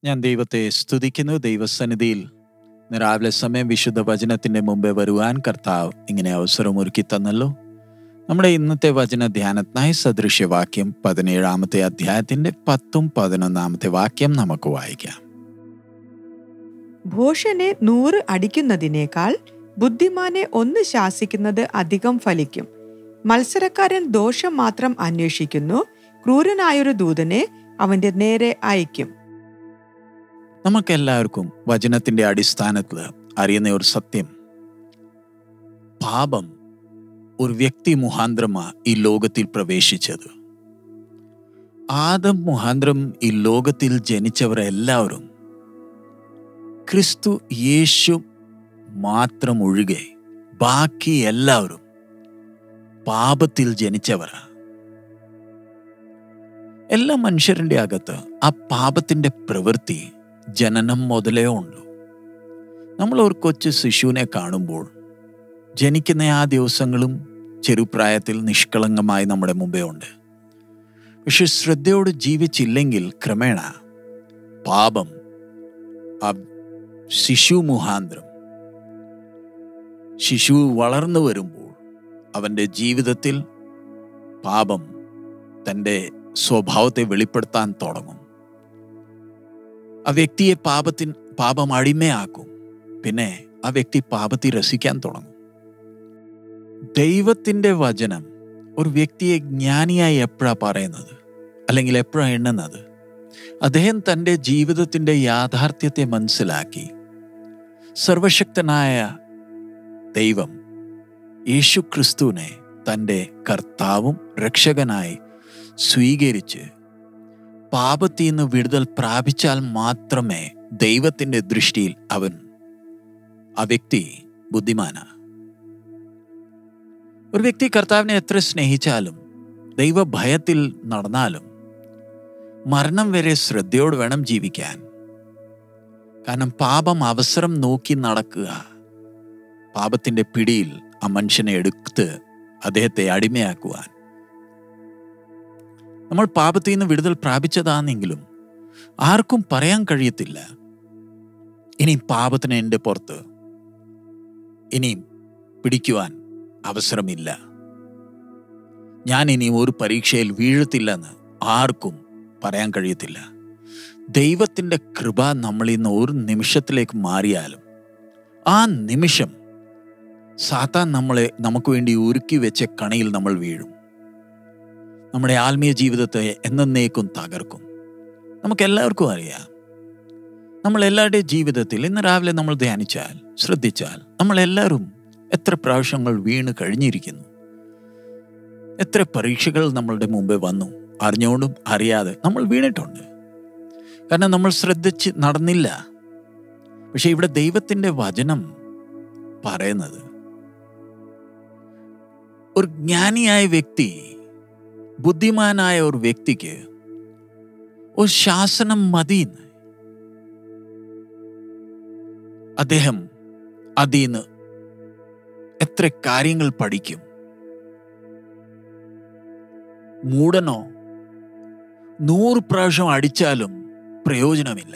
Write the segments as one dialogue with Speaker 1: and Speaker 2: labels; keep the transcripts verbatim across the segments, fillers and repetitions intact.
Speaker 1: ഞാൻ ദൈവത്തെ സ്തുതിക്കുന്നു. ദൈവസന്നിധിയിൽ ഇന്ന് രാവിലെ സമയം വിശുദ്ധ വചനത്തിൻ്റെ മുമ്പേ വരുവാൻ കർത്താവ് ഇങ്ങനെ അവസരമൊരുക്കി തന്നല്ലോ. നമ്മുടെ ഇന്നത്തെ വചന ധ്യാനത്തിനായി സദൃശ്യവാക്യം പതിനേഴാമത്തെ അധ്യായത്തിൻ്റെ പത്തും പതിനൊന്നാമത്തെ വാക്യം നമുക്ക് വായിക്കാം.
Speaker 2: ഭോഷനെ നൂറ് അടിക്കുന്നതിനേക്കാൾ ബുദ്ധിമാനെ ഒന്ന് ശാസിക്കുന്നത് അധികം ഫലിക്കും. മത്സരക്കാരൻ ദോഷം മാത്രം അന്വേഷിക്കുന്നു, ക്രൂരനായൊരു ദൂതനെ അവന്റെ നേരെ അയക്കും.
Speaker 1: നമുക്കെല്ലാവർക്കും വചനത്തിൻ്റെ അടിസ്ഥാനത്തിൽ അറിയുന്ന ഒരു സത്യം, പാപം ഒരു വ്യക്തി മുഖാന്തരമാ ഈ ലോകത്തിൽ പ്രവേശിച്ചത്. ആദം മുഖാന്തരം ഈ ലോകത്തിൽ ജനിച്ചവരെല്ലാവരും ക്രിസ്തു യേശു മാത്രം ഒഴികെ ബാക്കി എല്ലാവരും പാപത്തിൽ ജനിച്ചവരാ. എല്ലാ മനുഷ്യരുടെ അകത്ത് ആ പാപത്തിൻ്റെ പ്രവൃത്തി ജനനം മുതലേ ഉള്ളൂ. നമ്മൾ ഒരു കൊച്ചു ശിശുവിനെ കാണുമ്പോൾ ജനിക്കുന്ന ആ ദിവസങ്ങളും ചെറുപ്രായത്തിൽ നിഷ്കളങ്കമായി നമ്മുടെ മുമ്പേ ഉണ്ട്. പക്ഷെ ശ്രദ്ധയോട് ജീവിച്ചില്ലെങ്കിൽ ക്രമേണ പാപം ആ ശിശു മുഖാന്തരം ശിശു വളർന്നു വരുമ്പോൾ അവൻ്റെ ജീവിതത്തിൽ പാപം തൻ്റെ സ്വഭാവത്തെ വെളിപ്പെടുത്താൻ തുടങ്ങും. ആ വ്യക്തിയെ പാപത്തിൻ പാപം അടിമയാക്കും. പിന്നെ ആ വ്യക്തി പാപത്തെ രസിക്കാൻ തുടങ്ങും. ദൈവത്തിൻ്റെ വചനം ഒരു വ്യക്തിയെ ജ്ഞാനിയായി എപ്പോഴാണ് പറയുന്നത്, അല്ലെങ്കിൽ എപ്പോഴാണ് എണ്ണുന്നത്? അദ്ദേഹം തൻ്റെ ജീവിതത്തിൻ്റെ യാഥാർത്ഥ്യത്തെ മനസ്സിലാക്കി സർവശക്തനായ ദൈവം യേശു ക്രിസ്തുവിനെ തൻ്റെ കർത്താവും രക്ഷകനായി സ്വീകരിച്ച് പാപത്തിൽ നിന്ന് വിടുതൽ പ്രാപിച്ചാൽ മാത്രമേ ദൈവത്തിൻ്റെ ദൃഷ്ടിയിൽ അവൻ ആ വ്യക്തി ബുദ്ധിമാനാണ്. ഒരു വ്യക്തി കർത്താവിനെ എത്ര സ്നേഹിച്ചാലും ദൈവഭയത്തിൽ നടന്നാലും മരണം വരെ ശ്രദ്ധയോട് വേണം ജീവിക്കാൻ. കാരണം പാപം അവസരം നോക്കി നടക്കുക, പാപത്തിൻ്റെ പിടിയിൽ ആ മനുഷ്യനെ എടുത്ത് അദ്ദേഹത്തെ അടിമയാക്കുവാൻ. നമ്മൾ പാപത്തിൽ നിന്ന് വിടുതൽ പ്രാപിച്ചതാണെങ്കിലും ആർക്കും പറയാൻ കഴിയത്തില്ല, ഇനി പാപത്തിന് എൻ്റെ പുറത്ത് ഇനിയും പിടിക്കുവാൻ അവസരമില്ല, ഞാൻ ഇനി ഒരു പരീക്ഷയിൽ വീഴത്തില്ലെന്ന് ആർക്കും പറയാൻ കഴിയത്തില്ല. ദൈവത്തിൻ്റെ കൃപ നമ്മളിൽ നിന്ന് ഒരു നിമിഷത്തിലേക്ക് മാറിയാലും ആ നിമിഷം സാത്താൻ നമ്മളെ നമുക്ക് വേണ്ടി ഒരുക്കി വെച്ച കണിയിൽ നമ്മൾ വീഴും. നമ്മുടെ ആത്മീയ ജീവിതത്തെ എന്നേക്കും തകർക്കും. നമുക്കെല്ലാവർക്കും അറിയാം, നമ്മളെല്ലാവരുടെയും ജീവിതത്തിൽ ഇന്ന് രാവിലെ നമ്മൾ ധ്യാനിച്ചാൽ ശ്രദ്ധിച്ചാൽ നമ്മളെല്ലാവരും എത്ര പ്രാവശ്യങ്ങൾ വീണ് കഴിഞ്ഞിരിക്കുന്നു. എത്ര പരീക്ഷകൾ നമ്മളുടെ മുമ്പേ വന്നു, അറിഞ്ഞുകൊണ്ടും അറിയാതെ നമ്മൾ വീണിട്ടുണ്ട്. കാരണം നമ്മൾ ശ്രദ്ധിച്ച് നടന്നില്ല. പക്ഷെ ഇവിടെ ദൈവത്തിൻ്റെ വചനം പറയുന്നത് ഒരു ജ്ഞാനിയായ വ്യക്തി, ബുദ്ധിമാനായ ഒരു വ്യക്തിക്ക് ഒരു ശാസനം മതി. അദ്ദേഹം അതിൽ നിന്ന് എത്ര കാര്യങ്ങൾ പഠിക്കും. മൂടനോ നൂറ് പ്രാവശ്യം അടിച്ചാലും പ്രയോജനമില്ല.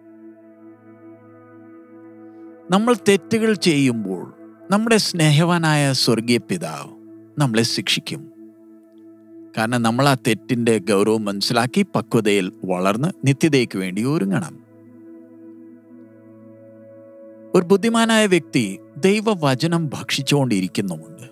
Speaker 1: നമ്മൾ തെറ്റുകൾ ചെയ്യുമ്പോൾ നമ്മുടെ സ്നേഹവാനായ സ്വർഗീയ പിതാവ് നമ്മളെ ശിക്ഷിക്കും. കാരണം നമ്മൾ ആ തെറ്റിൻ്റെ ഗൗരവം മനസ്സിലാക്കി പക്വതയിൽ വളർന്ന് നിത്യതയ്ക്ക് വേണ്ടി ഒരുങ്ങണം. ഒരു ബുദ്ധിമാനായ വ്യക്തി ദൈവവചനം ഭക്ഷിച്ചുകൊണ്ടിരിക്കുന്നുമുണ്ട്.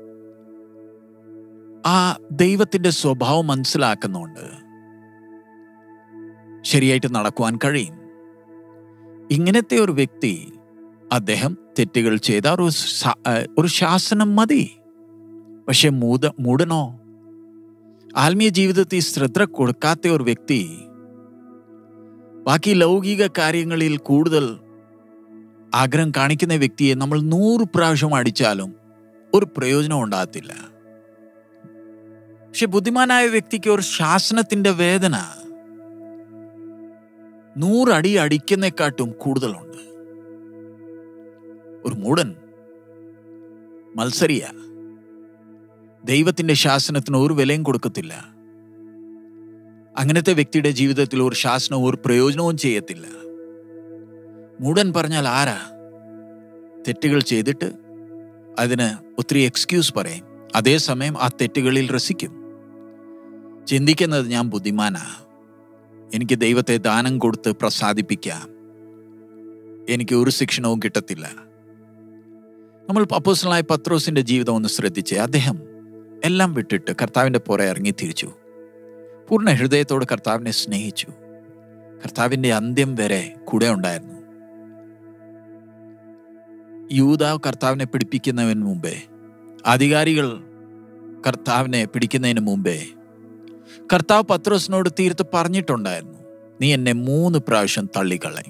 Speaker 1: ആ ദൈവത്തിൻ്റെ സ്വഭാവം മനസ്സിലാക്കുന്നുണ്ട്, ശരിയായിട്ട് നടക്കുവാൻ കഴിയും. ഇങ്ങനത്തെ ഒരു വ്യക്തി, അദ്ദേഹം തെറ്റുകൾ ചെയ്ത ഒരു ഒരു ശാസനം മതി. പക്ഷെ മൂട മൂടനോ ആത്മീയ ജീവിതത്തിൽ ശ്രദ്ധ കൊടുക്കാത്ത ഒരു വ്യക്തി ബാക്കി ലൗകിക കാര്യങ്ങളിൽ കൂടുതൽ ആഗ്രഹം കാണിക്കുന്ന വ്യക്തിയെ നമ്മൾ നൂറ് പ്രാവശ്യം അടിച്ചാലും ഒരു പ്രയോജനം ഉണ്ടാകത്തില്ല. പക്ഷെ ബുദ്ധിമാനായ വ്യക്തിക്ക് ഒരു ശാസനത്തിൻ്റെ വേദന നൂറടി അടിക്കുന്നേക്കാട്ടും കൂടുതലുണ്ട്. ഒരു മൂടൻ മത്സരിയ ദൈവത്തിൻ്റെ ശാസനത്തിന് ഒരു വിലയും കൊടുക്കത്തില്ല. അങ്ങനത്തെ വ്യക്തിയുടെ ജീവിതത്തിൽ ഒരു ശാസനവും ഒരു പ്രയോജനവും ചെയ്യത്തില്ല. മൂഢൻ പറഞ്ഞാൽ ആരാ? തെറ്റുകൾ ചെയ്തിട്ട് അതിന് ഒത്തിരി എക്സ്ക്യൂസ് പറയും, അതേസമയം ആ തെറ്റുകളിൽ രസിക്കും. ചിന്തിക്കുന്നത് ഞാൻ ബുദ്ധിമാനാ, എനിക്ക് ദൈവത്തെ ദാനം കൊടുത്ത് പ്രസാദിപ്പിക്കാം, എനിക്ക് ഒരു ശിക്ഷണവും കിട്ടത്തില്ല. നമ്മൾ അപ്പോസ്തലനായ പത്രോസിന്റെ ജീവിതം ഒന്ന് ശ്രദ്ധിച്ചേ. അദ്ദേഹം എല്ലാം വിട്ടിട്ട് കർത്താവിൻ്റെ പുറകെ ഇറങ്ങി തിരിച്ചു. പൂർണ്ണ ഹൃദയത്തോട് കർത്താവിനെ സ്നേഹിച്ചു. കർത്താവിൻ്റെ അന്ത്യം വരെ കൂടെ ഉണ്ടായിരുന്നു. യൂദ കർത്താവിനെ പിടിപ്പിക്കുന്നതിന് മുമ്പേ, അധികാരികൾ കർത്താവിനെ പിടിക്കുന്നതിന് മുമ്പേ കർത്താവ് പത്രോസിനോട് തീർത്ത് പറഞ്ഞിട്ടുണ്ടായിരുന്നു, നീ എന്നെ മൂന്ന് പ്രാവശ്യം തള്ളിക്കളയും.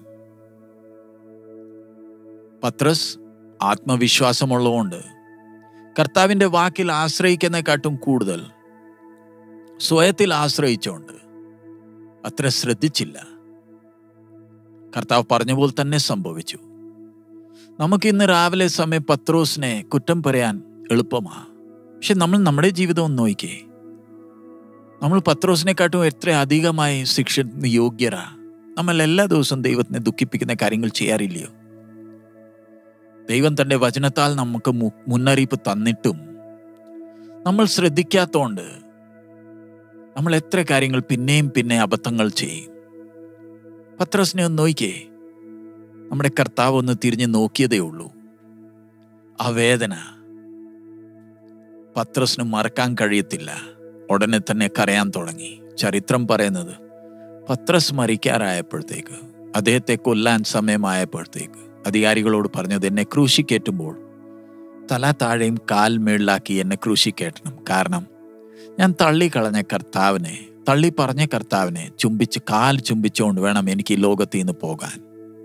Speaker 1: പത്രോസ് ആത്മവിശ്വാസമുള്ളതുകൊണ്ട് കർത്താവിൻ്റെ വാക്കിൽ ആശ്രയിക്കുന്നതിനെക്കാട്ടും കൂടുതൽ സ്വയത്തിൽ ആശ്രയിച്ചുകൊണ്ട് അത്ര ശ്രദ്ധിച്ചില്ല. കർത്താവ് പറഞ്ഞ പോലെ തന്നെ സംഭവിച്ചു. നമുക്കിന്ന് രാവിലെ സമയം പത്രോസിനെ കുറ്റം പറയാൻ എളുപ്പമാ. പക്ഷെ നമ്മൾ നമ്മുടെ ജീവിതം ഒന്ന് നോക്കിക്കേ. നമ്മൾ പത്രോസിനെക്കാട്ടും എത്ര അധികമായി ശിക്ഷ യോഗ്യരാ. നമ്മൾ എല്ലാ ദിവസവും ദൈവത്തിനെ ദുഃഖിപ്പിക്കുന്ന കാര്യങ്ങൾ ചെയ്യാറില്ലയോ? ദൈവം തൻ്റെ വചനത്താൽ നമുക്ക് മുന്നറിയിപ്പ് തന്നിട്ടും നമ്മൾ ശ്രദ്ധിക്കാത്തോണ്ട് നമ്മൾ എത്ര കാര്യങ്ങൾ പിന്നെയും പിന്നെ അബദ്ധങ്ങൾ ചെയ്യും. പത്രോസിനെ ഒന്ന് നോക്കിക്കേ. നമ്മുടെ കർത്താവ് ഒന്ന് തിരിഞ്ഞ് നോക്കിയതേ ഉള്ളൂ. ആ വേദന പത്രോസിന് മറക്കാൻ കഴിയത്തില്ല. ഉടനെ തന്നെ കരയാൻ തുടങ്ങി. ചരിത്രം പറയുന്നത് പത്രോസ് മരിക്കാറായപ്പോഴത്തേക്ക്, അദ്ദേഹത്തെ കൊല്ലാൻ സമയമായപ്പോഴത്തേക്ക് അധികാരികളോട് പറഞ്ഞത്, എന്നെ ക്രൂശിക്കേറ്റുമ്പോൾ തല താഴെയും കാൽ മേളിലാക്കി എന്നെ ക്രൂശിക്കേറ്റണം. കാരണം ഞാൻ തള്ളിക്കളഞ്ഞ കർത്താവിനെ, തള്ളി പറഞ്ഞ കർത്താവിനെ ചുംബിച്ച് കാൽ ചുംബിച്ചുകൊണ്ട് വേണം എനിക്ക് ഈ ലോകത്തിൽ നിന്ന് പോകാൻ.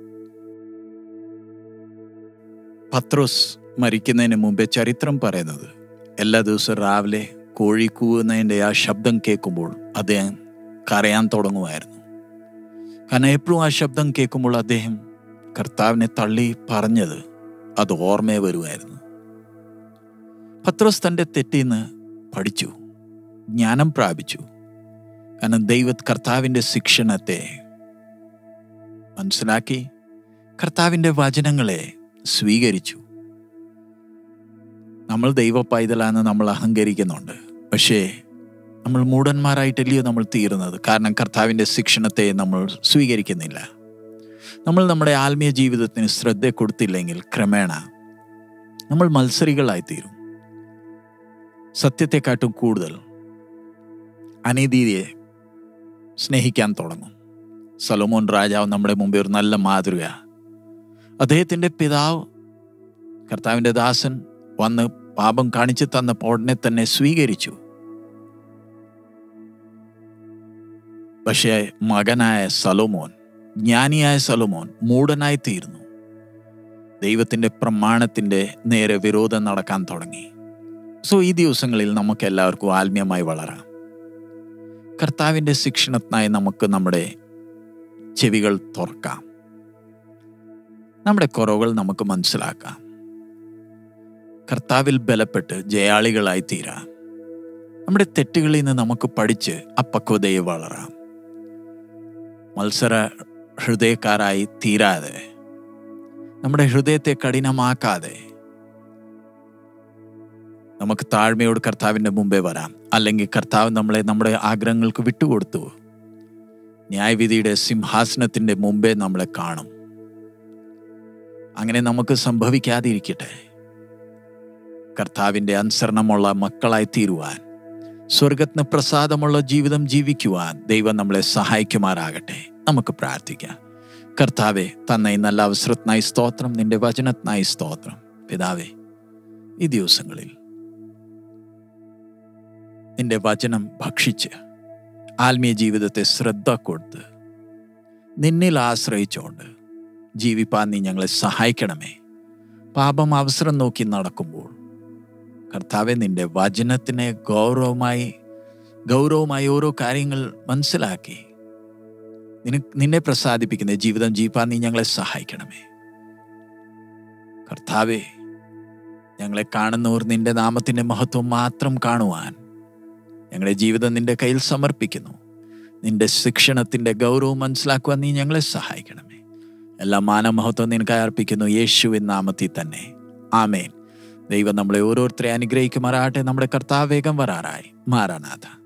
Speaker 1: പത്രോസ് മരിക്കുന്നതിന് മുമ്പേ ചരിത്രം പറയുന്നത്, എല്ലാ ദിവസവും രാവിലെ കോഴി കൂവുന്നതിൻ്റെ ആ ശബ്ദം കേൾക്കുമ്പോൾ അദ്ദേഹം കരയാൻ തുടങ്ങുമായിരുന്നു. കാരണം എപ്പോഴും ആ ശബ്ദം കേൾക്കുമ്പോൾ അദ്ദേഹം കർത്താവിനെ തള്ളി പറഞ്ഞത് അത് ഓർമ്മയെ വരുമായിരുന്നു. പത്രോസ് തൻ്റെ തെറ്റിൽ നിന്ന് പഠിച്ചു, ജ്ഞാനം പ്രാപിച്ചു. കാരണം ദൈവ കർത്താവിൻ്റെ ശിക്ഷണത്തെ മനസ്സിലാക്കി കർത്താവിൻ്റെ വചനങ്ങളെ സ്വീകരിച്ചു. നമ്മൾ ദൈവ പൈതലാന്ന് നമ്മൾ അഹങ്കരിക്കുന്നുണ്ട്. പക്ഷേ നമ്മൾ മൂഢന്മാരായിട്ടല്ലയോ നമ്മൾ തീരുന്നത്. കാരണം കർത്താവിൻ്റെ ശിക്ഷണത്തെ നമ്മൾ സ്വീകരിക്കുന്നില്ല. നമ്മൾ നമ്മുടെ ആത്മീയ ജീവിതത്തിന് ശ്രദ്ധ കൊടുത്തില്ലെങ്കിൽ ക്രമേണ നമ്മൾ മത്സരികളായി തീരും. സത്യത്തെക്കാട്ടും കൂടുതൽ അനീതിയെ സ്നേഹിക്കാൻ തുടങ്ങും. സലോമോൻ രാജാവ് നമ്മുടെ മുമ്പേ ഒരു നല്ല മാതൃക. അദ്ദേഹത്തിൻ്റെ പിതാവ് കർത്താവിൻ്റെ ദാസൻ വന്ന് പാപം കാണിച്ചു തന്നപ്പോൾ ഉടനെ തന്നെ സ്വീകരിച്ചു. പക്ഷേ മകനായ സലോമോൻ, ജ്ഞാനിയായ സലോമോൻ മൂഢനായി തീർന്നു. ദൈവത്തിൻ്റെ പ്രമാണത്തിൻ്റെ നേരെ വിരോധം നടക്കാൻ തുടങ്ങി. സോ ഈ ദിവസങ്ങളിൽ നമുക്ക് എല്ലാവർക്കും ആത്മീയമായി വളരാം. കർത്താവിൻ്റെ ശിക്ഷണത്തിനായി നമുക്ക് നമ്മുടെ ചെവികൾ തുറക്കാം. നമ്മുടെ കുറവുകൾ നമുക്ക് മനസ്സിലാക്കാം. കർത്താവിൽ ബലപ്പെട്ട് ജയാളികളായി തീരാം. നമ്മുടെ തെറ്റുകളിൽ നിന്ന് നമുക്ക് പഠിച്ച് അപക്വതയെ വളരാം. മത്സര ഹൃദയക്കാരായി തീരാതെ, നമ്മുടെ ഹൃദയത്തെ കഠിനമാക്കാതെ നമുക്ക് താഴ്മയോട് കർത്താവിൻ്റെ മുമ്പേ വരാം. അല്ലെങ്കിൽ കർത്താവ് നമ്മളെ നമ്മുടെ ആഗ്രഹങ്ങൾക്ക് വിട്ടുകൊടുത്തു ന്യായവിധിയുടെ സിംഹാസനത്തിൻ്റെ മുമ്പേ നമ്മളെ കാണും. അങ്ങനെ നമുക്ക് സംഭവിക്കാതിരിക്കട്ടെ. കർത്താവിൻ്റെ അനുസരണമുള്ള മക്കളായി തീരുവാൻ, സ്വർഗത്തിന് പ്രസാദമുള്ള ജീവിതം ജീവിക്കുവാൻ ദൈവം നമ്മളെ സഹായിക്കുമാറാകട്ടെ. നമുക്ക് പ്രാർത്ഥിക്കാം. കർത്താവെ, തന്ന ഈ നല്ല അവസരത്തിനായി സ്തോത്രം, നിന്റെ വചനത്തിനായി സ്തോത്രം. പിതാവേ, ഈ ദിവസങ്ങളിൽ നിന്റെ വചനം ഭക്ഷിച്ച് ആത്മീയ ജീവിതത്തെ ശ്രദ്ധ കൊടുത്ത് നിന്നിൽ ആശ്രയിച്ചുകൊണ്ട് ജീവിപ്പാൻ നീ ഞങ്ങളെ സഹായിക്കണമേ. പാപം അവസരം നോക്കി നടക്കുമ്പോൾ കർത്താവെ, നിന്റെ വചനത്തിനെ ഗൗരവമായി ഗൗരവമായി ഓരോ കാര്യങ്ങൾ മനസ്സിലാക്കി നിന നിന്നെ പ്രസാദിപ്പിക്കുന്ന ജീവിതം ജീവിപ്പാൻ നീ ഞങ്ങളെ സഹായിക്കണമേ. കർത്താവെ, ഞങ്ങളെ കാണുന്നവർ നിന്റെ നാമത്തിൻ്റെ മഹത്വം മാത്രം കാണുവാൻ ഞങ്ങളുടെ ജീവിതം നിന്റെ കയ്യിൽ സമർപ്പിക്കുന്നു. നിന്റെ ശിക്ഷണത്തിൻ്റെ ഗൗരവം മനസ്സിലാക്കുവാൻ നീ ഞങ്ങളെ സഹായിക്കണമേ. എല്ലാ മാനമഹത്വം നിനക്കായി അർപ്പിക്കുന്നു യേശുവിൻ നാമത്തിൽ തന്നെ. ആമേൻ. ദൈവം നമ്മളെ ഓരോരുത്തരെ അനുഗ്രഹിക്കുമാറാകട്ടെ. നമ്മുടെ കർത്താവ് വേഗം വരാറായി. മാറാനാഥ.